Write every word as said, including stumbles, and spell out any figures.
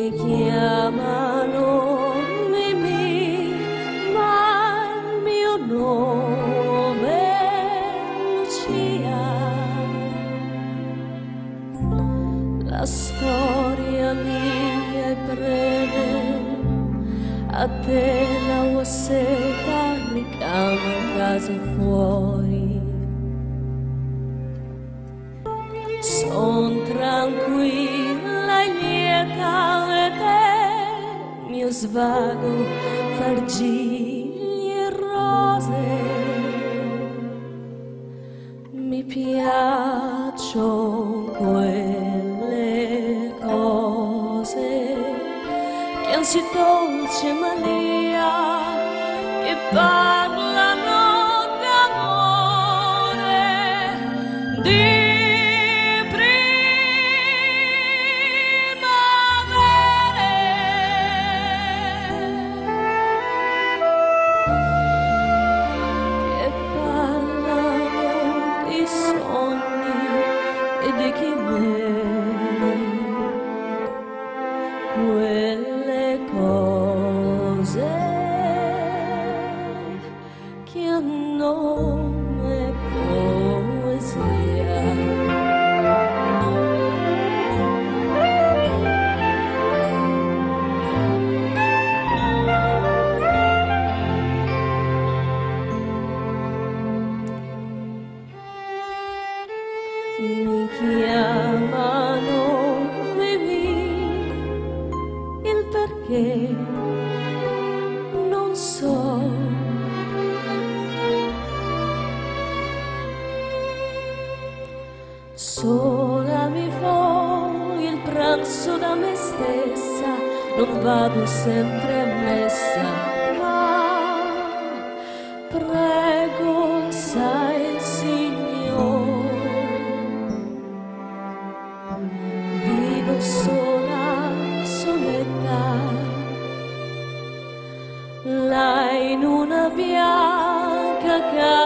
Mi chiamano Mimì, ma il mio nome è Lucia. La storia mia è breve, a te la osseta ricama in casa fuori. Son tranquilla e lieta ed è mio svago far gigli e rose. Mi piacciono quelle cose che anzi dolce mania che parlano d'amore, di quelle cose che hanno nome poesia. Mi chiamano perché non so. Sola mi fo il pranzo da me stessa, non vado sempre a messa, ma prego assai il Signore. Vivo sola, soletta, là in una bianca casa